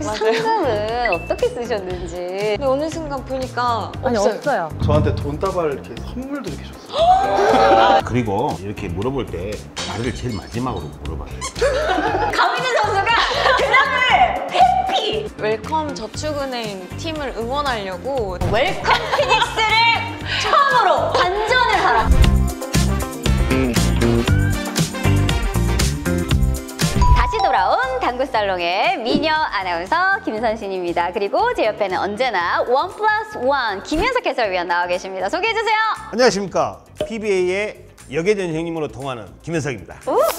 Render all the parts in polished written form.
상금은 어떻게 쓰셨는지. 근데 어느 순간 보니까 아니 없어요. 없어요. 저한테 돈다발 이렇게 선물도 이렇게 줬어요. 그리고 이렇게 물어볼 때 나를 제일 마지막으로 물어봐요. 강민진 선수가 대답을 해피! 웰컴 저축은행 팀을 응원하려고 웰컴 피닉스를 처음으로 반전을 하라. 다시 돌아온 당구살롱의 미녀 아나운서 김선신입니다. 그리고 제 옆에는 언제나 1+1 김현석 해설위원 나와 계십니다. 소개해주세요. 안녕하십니까. PBA의 여계전 형님으로 통하는 김현석입니다.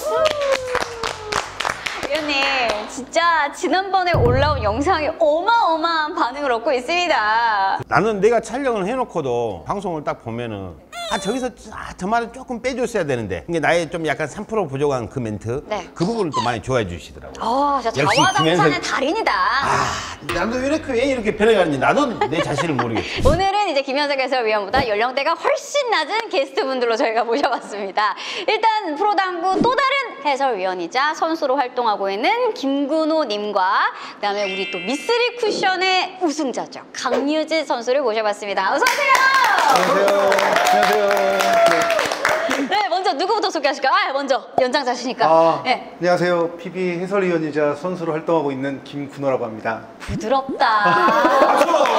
위원님, 진짜 지난번에 올라온 영상이 어마어마한 반응을 얻고 있습니다. 나는 내가 촬영을 해놓고도 방송을 딱 보면은 저기서 저 말을 조금 빼줬어야 되는데 이게 나의 좀 약간 3% 부족한 그 멘트 네. 그 부분을 또 많이 좋아해 주시더라고요. 진짜 역시 자화당찬의 달인이다. 나도 왜 이렇게 변해가는지 나도 내 자신을 모르겠어. 오늘은 이제 김현석 해설위원보다 연령대가 훨씬 낮은 게스트분들로 저희가 모셔봤습니다. 일단 프로당구 또 다른 해설위원이자 선수로 활동하고 있는 김근호님과 그다음에 우리 또 미쓰리 쿠션의 우승자죠. 강유진 선수를 모셔봤습니다. 어서 오세요. 안녕하세요. 네, 먼저 누구부터 소개하실까요? 먼저 연장자시니까. 네. 안녕하세요. PB 해설위원이자 선수로 활동하고 있는 김근호라고 합니다. 부드럽다.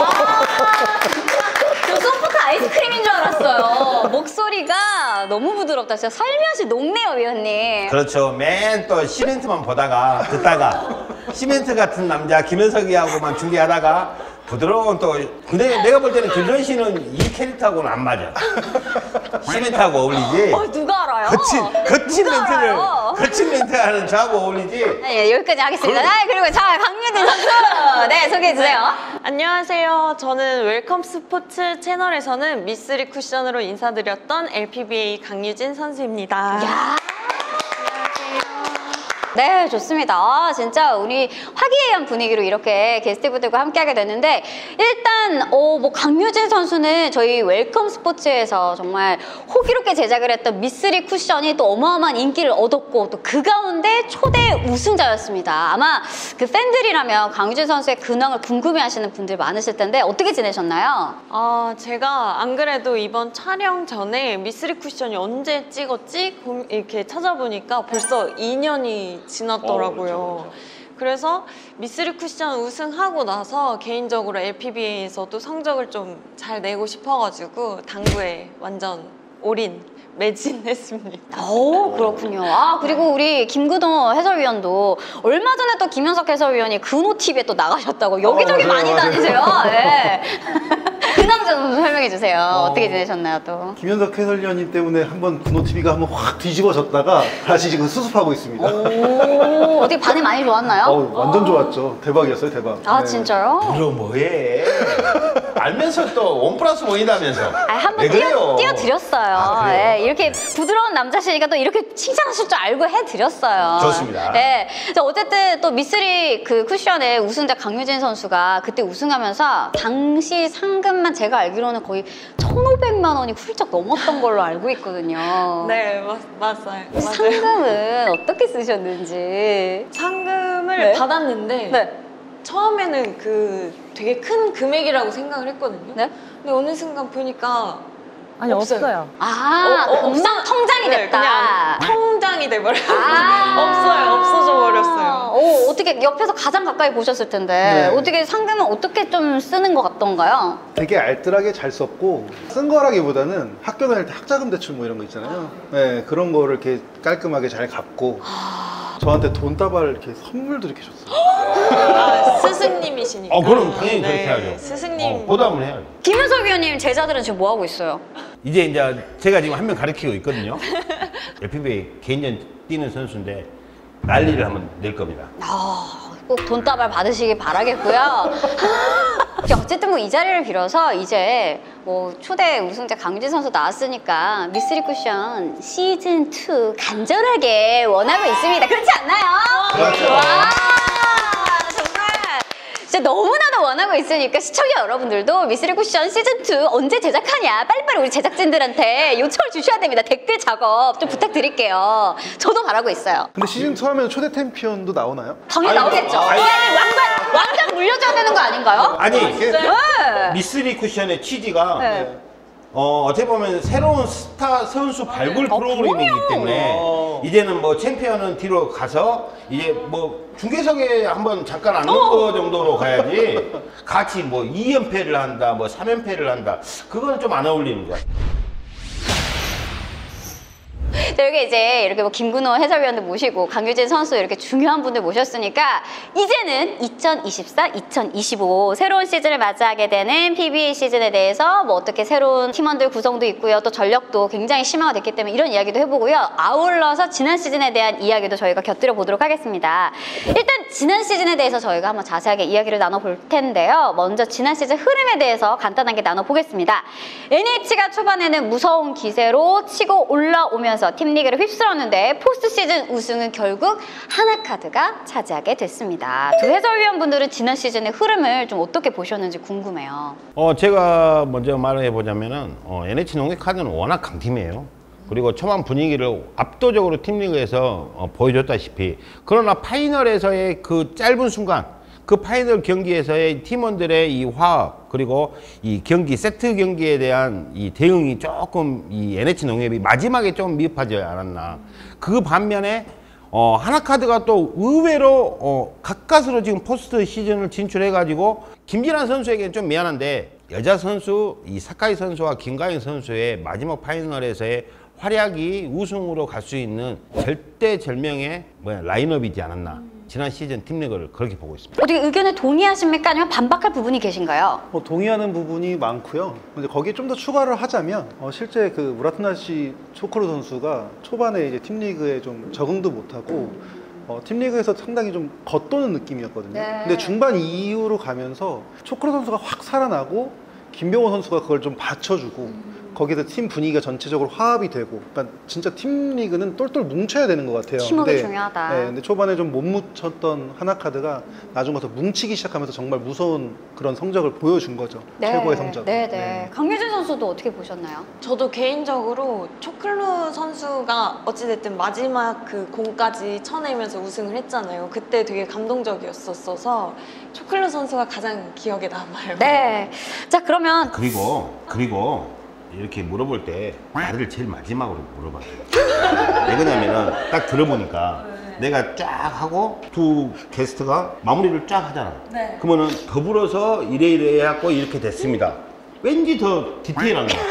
저 소프트 아이스크림인 줄 알았어요. 목소리가 너무 부드럽다. 진짜 살며시 녹네요, 위원님. 그렇죠. 맨 또 시멘트만 보다가 듣다가 시멘트 같은 남자 김현석이하고만 중계하다가 부드러운 또 근데 내가 볼 때는 김선 씨는 이 캐릭터하고는 안 맞아. 시멘트하고 어울리지. 누가 알아요? 거친 누가 멘트를 알아요? 거친 멘트 하는 저하고 어울리지. 네, 여기까지 하겠습니다. 그리고 자, 강유진 선수. 네, 소개해 주세요. 안녕하세요. 저는 웰컴 스포츠 채널에서는 미쓰리 쿠션으로 인사드렸던 LPBA 강유진 선수입니다. 야. 네, 좋습니다. 진짜 우리 화기애애한 분위기로 이렇게 게스트분들과 함께하게 됐는데 일단 뭐 강유진 선수는 저희 웰컴 스포츠에서 정말 호기롭게 제작을 했던 미쓰리 쿠션이 또 어마어마한 인기를 얻었고 또 그 가운데 초대 우승자였습니다. 아마 그 팬들이라면 강유진 선수의 근황을 궁금해하시는 분들 많으실 텐데 어떻게 지내셨나요? 제가 안 그래도 이번 촬영 전에 미쓰리 쿠션이 언제 찍었지? 이렇게 찾아보니까 벌써 2년이 지났더라고요. 그래서 미쓰리 쿠션 우승하고 나서 개인적으로 LPBA에서도 성적을 좀 잘 내고 싶어가지고 당구에 완전 올인 매진했습니다. 그렇군요. 그리고 우리 김근호 해설위원도 얼마 전에 또 김현석 해설위원이 근호TV에 또 나가셨다고 여기저기 많이 맞아요. 다니세요. 네. 근황 좀 설명해 주세요. 어떻게 지내셨나요 또? 김현석 해설위원님 때문에 한번 근호TV가 한번 확 뒤집어졌다가 다시 지금 수습하고 있습니다. 어떻게 반응 많이 좋았나요? 완전 좋았죠. 대박이었어요, 대박. 네. 진짜요? 그럼 뭐해? 알면서 또 1+1이다면서. 한번 띄워드렸어요. 네, 이렇게 부드러운 남자시니까 또 이렇게 칭찬하실 줄 알고 해드렸어요. 좋습니다. 네. 어쨌든 또 미쓰리 그 쿠션의 우승자 강유진 선수가 그때 우승하면서 당시 상금만 제가 알기로는 거의 1,500만 원이 훌쩍 넘었던 걸로 알고 있거든요. 네, 맞아요. 상금은 어떻게 쓰셨는지. 상금을 받았는데 네. 처음에는 되게 큰 금액이라고 생각을 했거든요. 네? 근데 어느 순간 보니까 아니 없어요. 금방 통장이 네, 됐다. 그냥 통장이 돼버려요. 없어져 버렸어요. 어떻게 옆에서 가장 가까이 보셨을 텐데 네. 어떻게 상금은 어떻게 좀 쓰는 것 같던가요? 되게 알뜰하게 잘 썼고 쓴 거라기보다는 학교 다닐 때 학자금 대출 뭐 이런 거 있잖아요. 네, 그런 거를 이렇게 깔끔하게 잘 갚고 저한테 돈다발 이렇게 선물도 이렇게 줬어요. 스승님이시니까. 그럼 당연히 그렇게 해야죠. 스승님. 보답을 해야죠. 김현석 위원님 제자들은 지금 뭐 하고 있어요? 이제 제가 지금 한 명 가르치고 있거든요. LPBA 개인전 뛰는 선수인데 난리를 한번 낼 겁니다. 꼭 돈다발 받으시기 바라겠고요. 어쨌든 뭐 이 자리를 빌어서 이제 뭐 초대 우승자 강유진 선수 나왔으니까 미쓰리 쿠션 시즌2 간절하게 원하고 있습니다. 그렇지 않나요? 그렇죠. 와, 정말 진짜 너무나도 원하고 있으니까 시청자 여러분들도 미쓰리 쿠션 시즌2 언제 제작하냐 빨리빨리 우리 제작진들한테 요청을 주셔야 됩니다. 댓글 작업 좀 부탁드릴게요. 저도 바라고 있어요. 근데 시즌2 하면 초대 챔피언도 나오나요? 당연히 나오겠죠. 왕관 아닌가요? 아니 네. 미쓰리 쿠션의 취지가 네. 어떻게 보면 새로운 스타 선수 발굴 프로그램이기 때문에 어. 이제는 뭐 챔피언은 뒤로 가서 이제 뭐 중계석에 한번 잠깐 앉는 거 정도로 가야지 같이 뭐 2연패를 한다 뭐 3연패를 한다 그거는 좀 안 어울리는 거야. 저희가 이제 이렇게 뭐 김근호 해설위원도 모시고 강유진 선수 이렇게 중요한 분들 모셨으니까 이제는 2024, 2025 새로운 시즌을 맞이하게 되는 PBA 시즌에 대해서 뭐 어떻게 새로운 팀원들 구성도 있고요. 또 전력도 굉장히 심화됐기 때문에 이런 이야기도 해보고요. 아울러서 지난 시즌에 대한 이야기도 저희가 곁들여 보도록 하겠습니다. 일단 지난 시즌에 대해서 저희가 한번 자세하게 이야기를 나눠볼 텐데요. 먼저 지난 시즌 흐름에 대해서 간단하게 나눠보겠습니다. NH가 초반에는 무서운 기세로 치고 올라오면서 팀 리그를 휩쓸었는데 포스트 시즌 우승은 결국 하나카드가 차지하게 됐습니다. 두 해설위원분들은 지난 시즌의 흐름을 좀 어떻게 보셨는지 궁금해요. 제가 먼저 말을 해보자면은 NH 농협카드는 워낙 강팀이에요. 그리고 초반 분위기를 압도적으로 팀리그에서 보여줬다시피 그러나 파이널에서의 그 짧은 순간 그 파이널 경기에서의 팀원들의 이 화합 그리고 이 경기 세트 경기에 대한 이 대응이 조금 이 NH 농협이 마지막에 좀 미흡하지 않았나. 그 반면에 하나카드가 또 의외로 가까스로 지금 포스트 시즌을 진출해 가지고 김진환 선수에게는 좀 미안한데 여자 선수 이 사카이 선수와 김가인 선수의 마지막 파이널에서의 활약이 우승으로 갈 수 있는 절대절명의 라인업이지 않았나. 지난 시즌 팀리그를 그렇게 보고 있습니다. 어떻게 의견에 동의하십니까? 아니면 반박할 부분이 계신가요? 동의하는 부분이 많고요. 근데 거기에 좀 더 추가를 하자면 실제 그 무라트나시 초코르 선수가 초반에 이제 팀리그에 좀 적응도 못하고 팀리그에서 상당히 좀 겉도는 느낌이었거든요. 네. 근데 중반 이후로 가면서 초코르 선수가 확 살아나고 김병호 선수가 그걸 좀 받쳐주고 거기서 팀 분위기가 전체적으로 화합이 되고 그러니까 진짜 팀 리그는 똘똘 뭉쳐야 되는 것 같아요. 팀워크 중요하다. 네, 근데 초반에 좀 못 뭉쳤던 하나카드가 나중 가서 뭉치기 시작하면서 정말 무서운 그런 성적을 보여준 거죠. 최고의 성적. 네. 강유진 선수도 어떻게 보셨나요? 저도 개인적으로 초클루 선수가 어찌됐든 마지막 그 공까지 쳐내면서 우승을 했잖아요. 그때 되게 감동적이었어서 초클루 선수가 가장 기억에 남아요. 네. 자, 그러면 그리고 이렇게 물어볼 때 나를 제일 마지막으로 물어봐요. 왜 그러냐면은 딱 들어보니까 내가 쫙 하고 두 게스트가 마무리를 쫙 하잖아. 네. 그러면은 더불어서 이래 해갖고 이렇게 됐습니다. 왠지 더 디테일한 거야.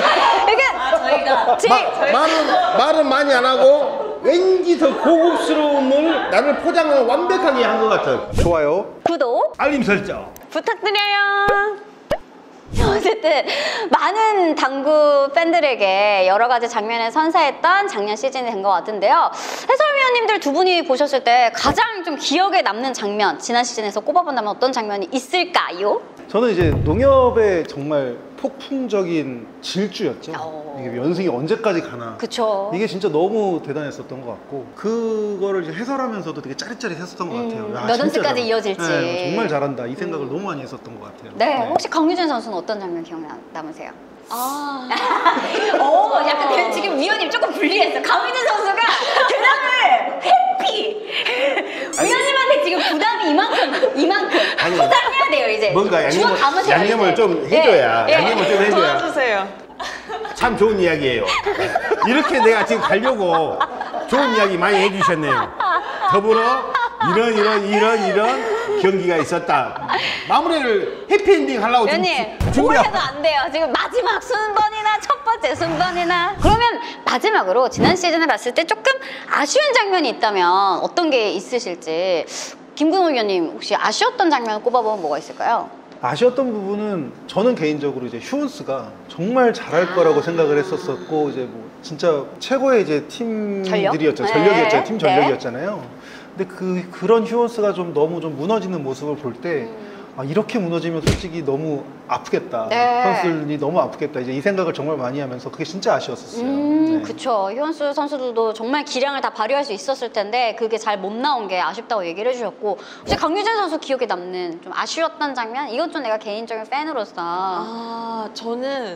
그러니까 제일 말은 많이 안 하고 왠지 더 고급스러움을 나를 포장을 완벽하게 한 것 같아. 좋아요. 구독 알림 설정. 부탁드려요. 어쨌든 많은 당구 팬들에게 여러 가지 장면을 선사했던 작년 시즌이 된 것 같은데요. 해설위원님들 두 분이 보셨을 때 가장 좀 기억에 남는 장면, 지난 시즌에서 꼽아본다면 어떤 장면이 있을까요? 저는 이제 농협의 정말 폭풍적인 질주였죠. 오. 이게 연승이 언제까지 가나. 그쵸. 이게 진짜 너무 대단했었던 것 같고 그거를 이제 해설하면서도 되게 짜릿짜릿했었던 것 같아요. 야, 몇 진짜 연승까지 잘한다. 이어질지. 네, 정말 잘한다. 이 생각을 너무 많이 했었던 것 같아요. 네, 혹시 강유진 선수는 어떤 장면 기억에 남으세요? 아, 약간 지금 위원님 조금 불리했어. 강유진 선수가 대답을 회피. 위원님한테 지금 부담이 이만큼 아니, 포장해야 돼요 이제. 뭔가 주워 담으세요, 양념을 이제. 좀 해줘야. 예, 예. 양념을 좀 해줘야. 도와주세요. 참 좋은 이야기예요. 이렇게 내가 지금 가려고 좋은 이야기 많이 해주셨네요. 더불어 이런 경기가 있었다. 마무리를 해피엔딩 하려고 지금 위원님 준비하고. 오해도 안 돼요. 지금 마지막 순번이나 첫 번째 순번이나. 그러면 마지막으로 지난 시즌을 봤을 때 조금 아쉬운 장면이 있다면 어떤 게 있으실지 김근호 위원님 혹시 아쉬웠던 장면 꼽아보면 뭐가 있을까요? 아쉬웠던 부분은 저는 개인적으로 이제 휴원스가 정말 잘할 거라고 생각을 했었었고 이제 뭐 진짜 최고의 이제 팀들이었죠. 전력? 전력이었죠. 네. 팀 전력이었잖아요. 근데 그런 휴원스가 좀 너무 좀 무너지는 모습을 볼 때 이렇게 무너지면 솔직히 너무 아프겠다. 네. 선수들이 너무 아프겠다. 이제 이 생각을 정말 많이 하면서 그게 진짜 아쉬웠었어요. 네. 그쵸. 휴원수 선수들도 정말 기량을 다 발휘할 수 있었을 텐데 그게 잘 못 나온 게 아쉽다고 얘기를 해주셨고 혹시 강유진 선수 기억에 남는 좀 아쉬웠던 장면? 이건 좀 내가 개인적인 팬으로서 저는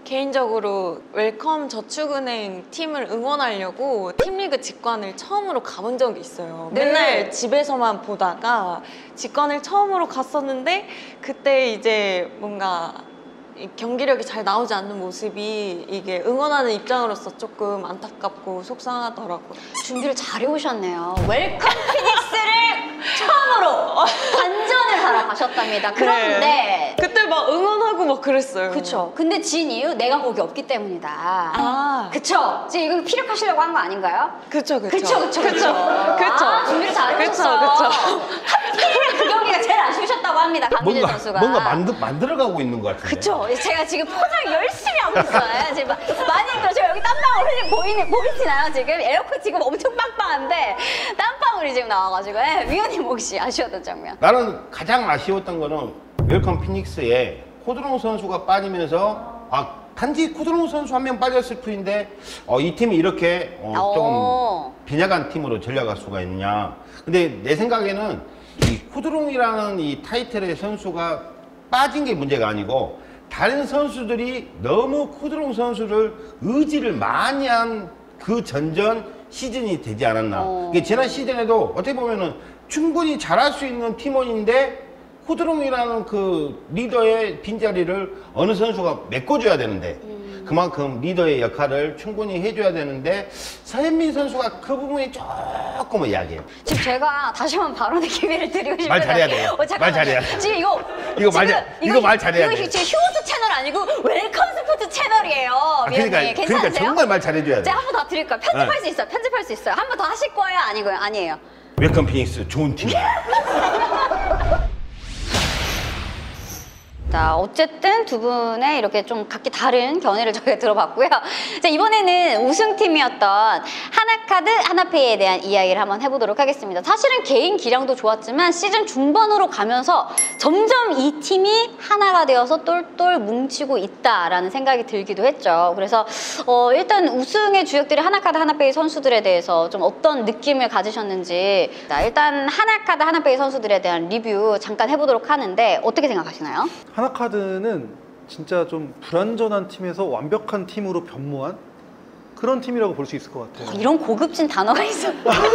개인적으로 웰컴 저축은행 팀을 응원하려고 팀리그 직관을 처음으로 가본 적이 있어요. 네. 맨날 집에서만 보다가 직관을 처음으로 갔었는데 그때 이제 뭔가 이 경기력이 잘 나오지 않는 모습이 이게 응원하는 입장으로서 조금 안타깝고 속상하더라고요. 준비를 잘 해오셨네요. 웰컴 피닉스를 처음으로 반전을 하러 가셨답니다. 그런데 네. 그때 막 응원하고 막 그랬어요. 그쵸. 근데 진 이유 내가 거기 없기 때문이다. 아, 그쵸. 지금 이거 피력하시려고 한 거 아닌가요? 그쵸. 그쵸. 아, 준비를 잘 해오셨어. 그쵸. 하필이면 그 경기가 제일 아쉬우셨다고 합니다. 강민재 선수가. 뭔가 만들어가고 있는 것 같은데. 그쵸. 제가 지금 포장 열심히 하고 있어요. 지금 많이 힘들어요. 저 여기 땀방울 흘리고 보이시나요? 지금 에어컨 지금 엄청 빵빵한데 땀방울이 지금 나와가지고. 위원님 혹시 아쉬웠던 장면? 나는 가장 아쉬웠던 거는 웰컴 피닉스에 코드롱 선수가 빠지면서 단지 코드롱 선수 한 명 빠졌을 뿐인데 이 팀이 이렇게 좀 빈약한 팀으로 전략할 수가 있느냐. 근데 내 생각에는 이 코드롱이라는 이 타이틀의 선수가 빠진 게 문제가 아니고 다른 선수들이 너무 코드롱 선수를 의지를 많이 한 그 전전 시즌이 되지 않았나. 이게 지난 시즌에도 어떻게 보면은 충분히 잘할 수 있는 팀원인데 코드롱이라는 그 리더의 빈자리를 어느 선수가 메꿔줘야 되는데 그만큼 리더의 역할을 충분히 해줘야 되는데 서현민 선수가 그 부분이 조금은 약해요. 지금 제가 다시 한번 발언의 기회를 드리고 싶은데 말 잘해야 돼요. 말 잠깐만요. 잘해야 돼. 지금 이거 말 잘해야 돼. 이거 지금 휴스 채널 아니고 웰컴 스포츠 채널이에요. 위원님 괜찮으세요? 그러니까 정말 말 잘해줘야 돼. 제가 한 번 더 드릴까요? 편집할 수 있어요. 편집할 수 있어요. 한 번 더 하실 거예요? 아니에요? 웰컴 피닉스 좋은 팀이야. 자, 어쨌든 두 분의 이렇게 좀 각기 다른 견해를 저희가 들어봤고요. 자, 이번에는 우승팀이었던 하나카드, 하나페이에 대한 이야기를 한번 해보도록 하겠습니다. 사실은 개인 기량도 좋았지만 시즌 중반으로 가면서 점점 이 팀이 하나가 되어서 똘똘 뭉치고 있다라는 생각이 들기도 했죠. 그래서 일단 우승의 주역들이 하나카드, 하나페이 선수들에 대해서 좀 어떤 느낌을 가지셨는지 일단 하나카드, 하나페이 선수들에 대한 리뷰 잠깐 해보도록 하는데 어떻게 생각하시나요? 하나카드는 진짜 좀 불완전한 팀에서 완벽한 팀으로 변모한 그런 팀이라고 볼 수 있을 것 같아요. 이런 고급진 단어가 있어요.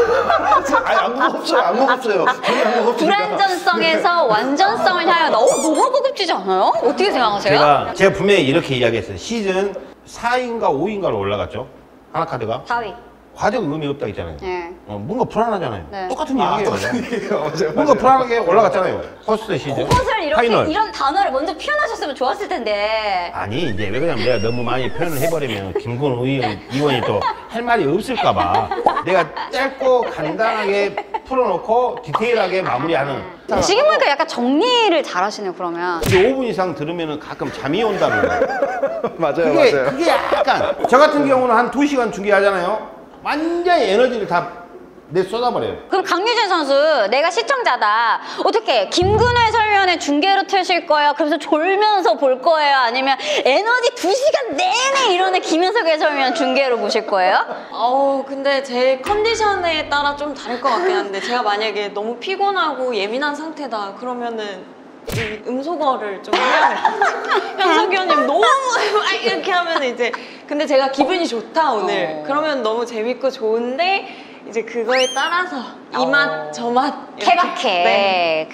아니, 안 무겁어요. 안 무겁어요. 전혀 안 무겁습니다. 불완전성에서 완전성을 향해 너무 고급지지 않아요? 어떻게 생각하세요? 제가 분명히 이렇게 이야기했어요. 시즌 4인가 5인가로 올라갔죠. 하나카드가. 4위. 과정 의미 없다 했잖아요. 네. 뭔가 불안하잖아요. 네. 똑같은 이야기예요. 맞아요. 뭔가 불안하게 올라갔잖아요. 퍼스트 시즌. 그것을 이렇게 파이널. 이런 단어를 먼저 표현하셨으면 좋았을 텐데. 아니 이제 왜 그러냐면 내가 너무 많이 표현을 해버리면 김건우 의원이 또 할 말이 없을까봐 내가 짧고 간단하게 풀어놓고 디테일하게 마무리하는. 지금 보니까 약간 정리를 잘하시네요. 그러면. 이제 5분 이상 들으면 가끔 잠이 온다는 거. 맞아요. 그게 약간 저 같은 경우는 한 2시간 중계하잖아요. 완전히 에너지를 다 쏟아버려요. 그럼 강유진 선수, 내가 시청자다. 어떻게 김근우 해설위원의 중계로 트실 거예요? 그래서 졸면서 볼 거예요? 아니면 에너지 2시간 내내 이러는 김현석 해설위원 중계로 보실 거예요? 근데 제 컨디션에 따라 좀 다를 것 같긴 한데 제가 만약에 너무 피곤하고 예민한 상태다 그러면은 이 음소거를 좀 해야 될 것 같아요. 현석 의원님 너무 이렇게 하면 이제 근데 제가 기분이 좋다 오늘 그러면 너무 재밌고 좋은데 이제 그거에 따라서 이 맛 저 맛 케바케. 네.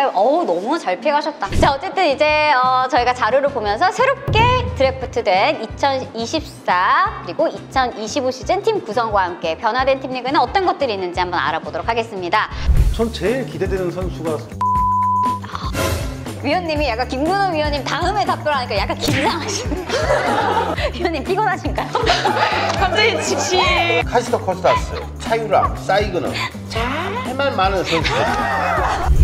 너무 잘 피해가셨다. 자, 어쨌든 이제 저희가 자료를 보면서 새롭게 드래프트된 2024 그리고 2025 시즌 팀 구성과 함께 변화된 팀 리그는 어떤 것들이 있는지 한번 알아보도록 하겠습니다. 전 제일 기대되는 선수가 위원님이 약간 김근호 위원님 다음에 답변하니까 약간 긴장하시네요. 위원님 피곤하신가요? 갑자기 직시 카시토 코스타스, 차유라, 사이그는 참 할 말 많은 선수들.